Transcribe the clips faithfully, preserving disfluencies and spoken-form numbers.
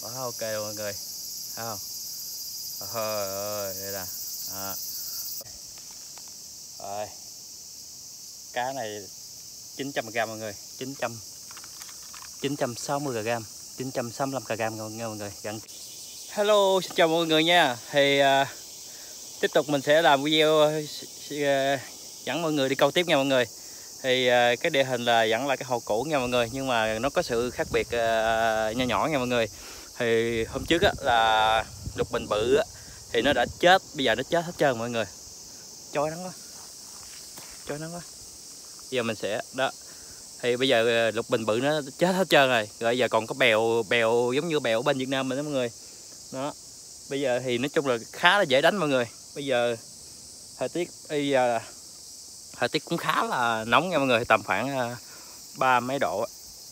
Quá ok luôn mọi người. Thấy không? Ôi ơi, đây là à. Rồi. Cá này chín trăm gam mọi người, chín trăm chín trăm sáu mươi gam, chín trăm sáu mươi lăm gam nha mọi người. Gắn. Hello, xin chào mọi người nha. Thì uh, tiếp tục mình sẽ làm video uh, dẫn mọi người đi câu tiếp nha mọi người. Thì uh, cái địa hình là vẫn là cái hồ cũ nha mọi người, nhưng mà nó có sự khác biệt uh, nho nhỏ nha mọi người. Thì hôm trước á, là lục bình bự á, thì nó đã chết, bây giờ nó chết hết trơn mọi người. Chói nắng quá, chói nắng quá. Bây giờ mình sẽ đó, thì bây giờ lục bình bự nó chết hết trơn rồi. Rồi giờ còn có bèo bèo giống như bèo ở bên Việt Nam mình đó mọi người. Đó. Bây giờ thì nói chung là khá là dễ đánh mọi người. Bây giờ thời tiết bây giờ thời tiết cũng khá là nóng nha mọi người, tầm khoảng ba mấy độ.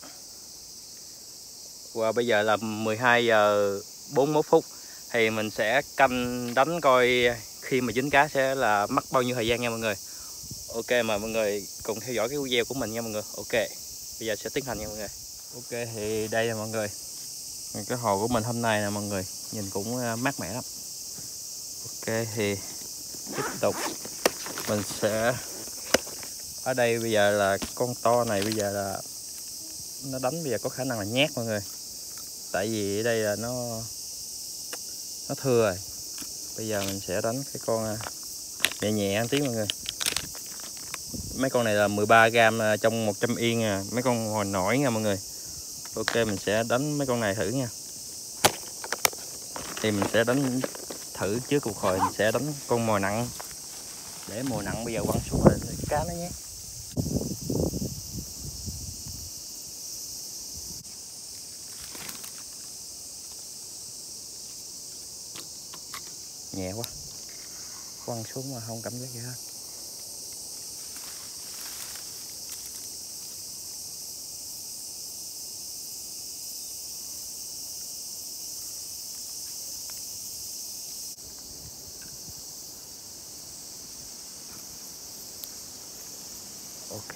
Và bây giờ là mười hai giờ bốn mươi mốt phút. Thì mình sẽ canh đánh coi khi mà dính cá sẽ là mất bao nhiêu thời gian nha mọi người. Ok, mà mọi người cùng theo dõi cái video của mình nha mọi người. Ok, bây giờ sẽ tiến hành nha mọi người. Ok, thì đây là mọi người, cái hồ của mình hôm nay nè mọi người, nhìn cũng mát mẻ lắm. Ok, thì tiếp tục mình sẽ ở đây bây giờ là con to này, bây giờ là nó đánh bây giờ có khả năng là nhát mọi người, tại vì ở đây là nó nó thưa rồi. Bây giờ mình sẽ đánh cái con nhẹ nhẹ một tí mọi người. Mấy con này là mười ba gam trong một trăm yên à, mấy con hồi nổi nha mọi người. Ok, mình sẽ đánh mấy con này thử nha. Thì mình sẽ đánh thử trước cuộc hồi mình sẽ đánh con mồi nặng, để mồi nặng bây giờ quăng xuống rồi cá nó nhé. Nhẹ quá, quăng xuống mà không cảm giác gì hết. Ok.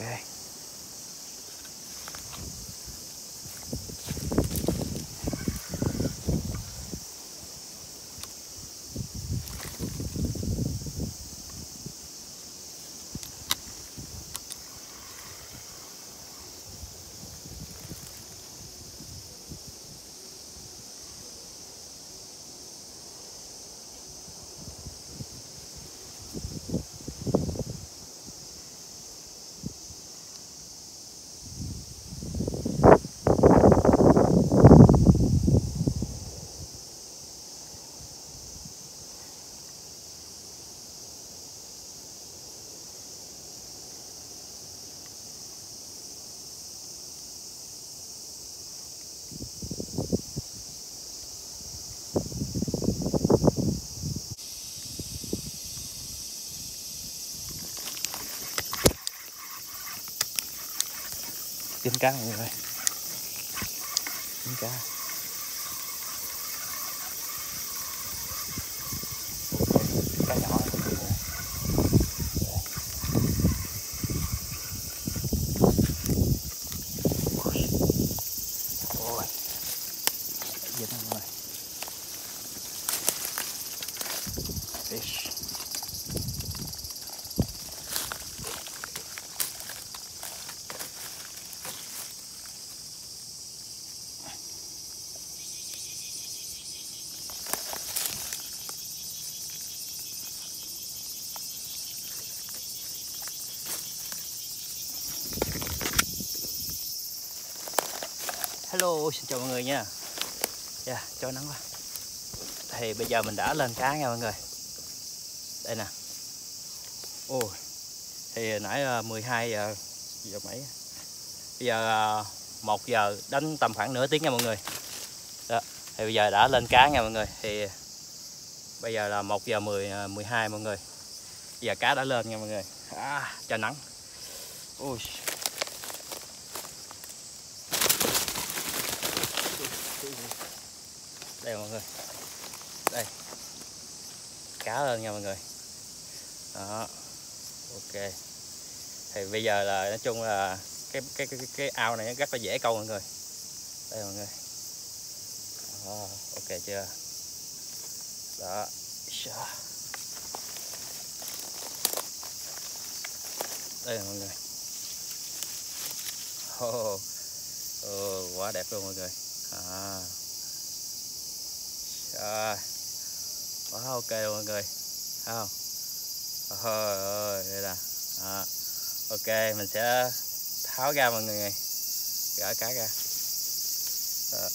Dính cá mọi người ơi, dính cá. Cá nhỏ này. Ôi, dính mọi người. Fish. Hello, xin chào mọi người nha. Yeah, cho nắng quá. Thì bây giờ mình đã lên cá nha mọi người. Đây nè. Ôi, thì nãy mười hai giờ giờ mấy. Bây giờ một giờ đánh tầm khoảng nửa tiếng nha mọi người. Đó, thì bây giờ đã lên cá nha mọi người. Thì bây giờ là một giờ mười, mười hai mọi người. Bây giờ cá đã lên nha mọi người. À, cho nắng. Ôi. Đây mọi người, đây cá lên nha mọi người. Đó, ok. Thì bây giờ là nói chung là cái cái cái cái ao này rất là dễ câu mọi người. Đây mọi người. Đó, ok chưa? Đó. Đây mọi người. Oh, oh, quá đẹp luôn mọi người. À. Rồi. Quá ok luôn mọi người. Thấy không? Ôi ơi, đây là. À. Ok, mình sẽ tháo ra mọi người. Gỡ cá ra. Đó.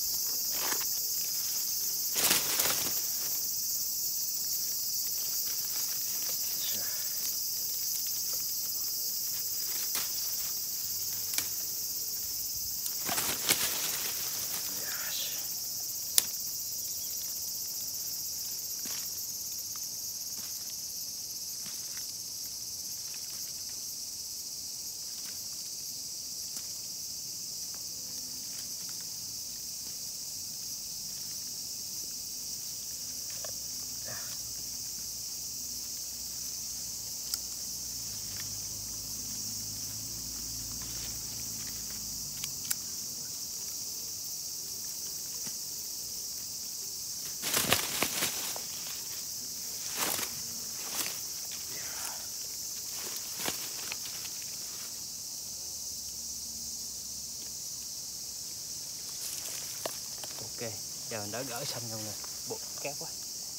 Ok, giờ mình đã gỡ xong rồi mọi người. Bộ cát quá.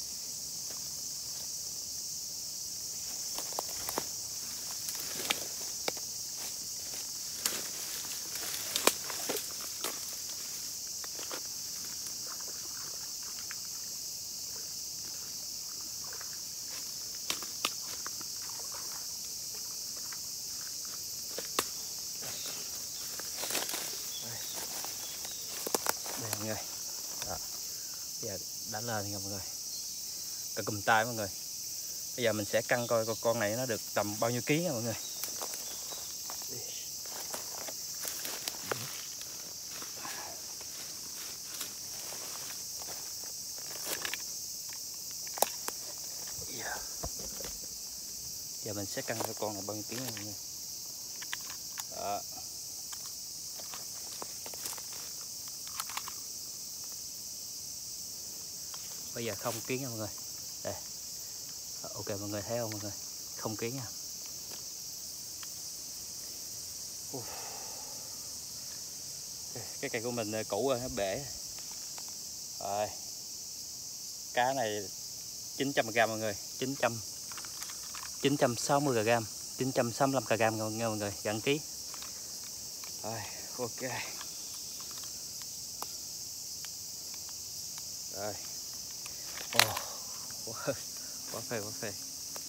Đây mọi người. Đó. Giờ đã lên rồi mọi người. Cả cùm tay mọi người. Bây giờ mình sẽ cân coi con này nó được tầm bao nhiêu ký nha mọi người. Giờ mình sẽ cân coi con này bao nhiêu ký nha mọi người. Đó. Bây giờ không ký nha mọi người. Đây. Ok mọi người thấy không mọi người? Không ký nha. Uh. Cái cây của mình cũ rồi, nó bể rồi. Cá này chín trăm gam mọi người. chín trăm chín trăm sáu mươi gam, chín trăm sáu mươi lăm gam nha mọi người, gần ký. Rồi, ok. Rồi. Oh, quá, quá phê, quá phê.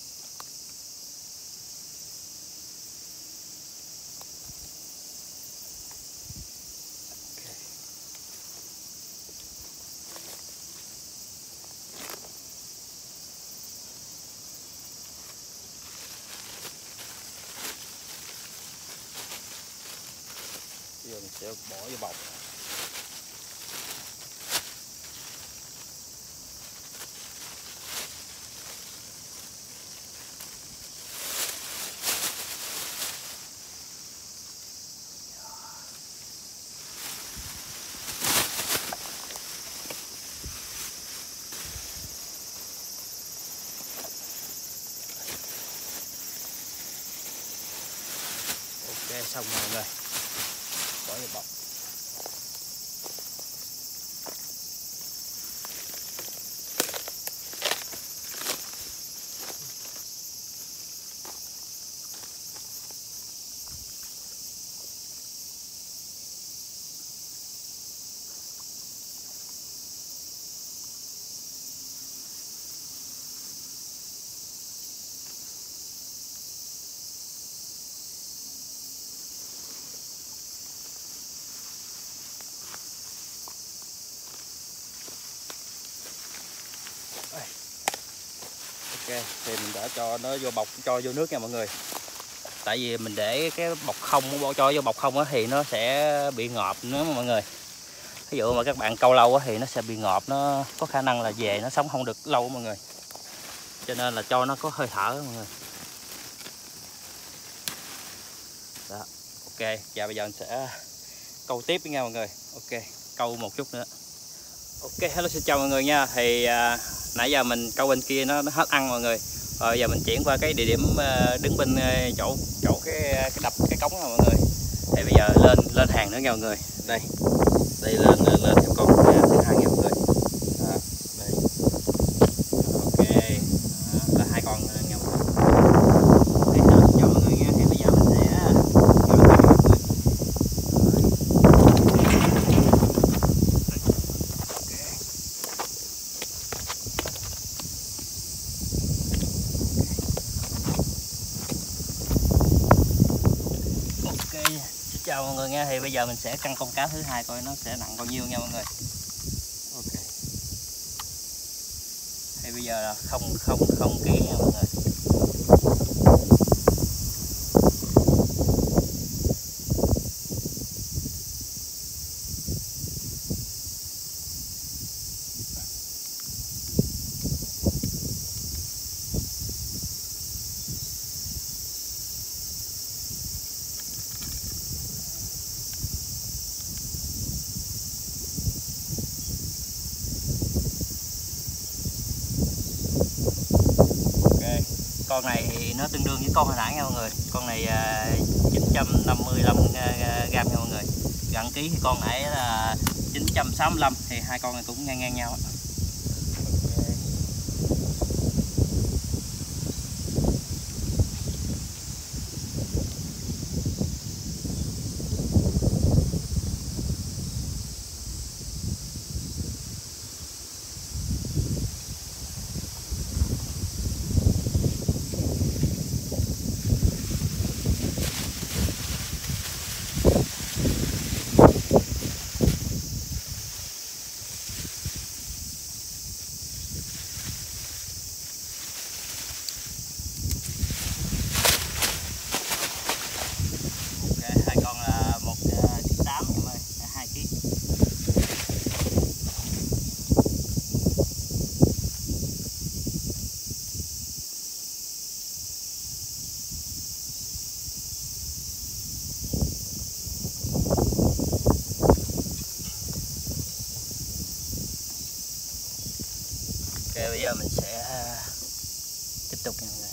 Giờ mình sẽ bỏ vô bọc. Ok, xong rồi mọi người. Bỏ vô bọc. Ok, thì mình đã cho nó vô bọc, cho vô nước nha mọi người. Tại vì mình để cái bọc không, cho vô bọc không á thì nó sẽ bị ngọt nữa mọi người. Ví dụ mà các bạn câu lâu á thì nó sẽ bị ngọt, nó có khả năng là về nó sống không được lâu mọi người. Cho nên là cho nó có hơi thở mọi người. Đó, ok, và bây giờ mình sẽ câu tiếp nha mọi người. Ok, câu một chút nữa. Ok, hello xin chào mọi người nha. Thì à, nãy giờ mình câu bên kia nó, nó hết ăn mọi người. Rồi giờ mình chuyển qua cái địa điểm à, đứng bên à, chỗ chỗ cái cái đập cái cống này mọi người. Thì bây giờ lên lên hàng nữa nha mọi người. Đây. Đây lên lên, lên thêm con thứ hai nha mọi người. Đó, đây. Ok. Đó, là hai con nha mọi người. Thì hello xin chào mọi người nha. Thì bây giờ mình sẽ Xin chào mọi người nha. Thì bây giờ mình sẽ cân con cá thứ hai coi nó sẽ nặng bao nhiêu nha mọi người. Ok. Thì bây giờ là không không không ký nha mọi người. Con này thì nó tương đương với con hồi nãy nha mọi người. Con này uh, chín trăm năm mươi lăm gram nha mọi người. Gặn ký thì con nãy là chín trăm sáu mươi lăm, thì hai con này cũng ngang ngang nhau. Bây giờ mình sẽ tiếp tục nha mọi người.